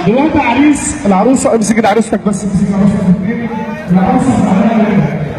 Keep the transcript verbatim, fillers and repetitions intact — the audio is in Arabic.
دلوقتي عريس العروسه، امسك عروستك بس، امسك عروستك. العروسه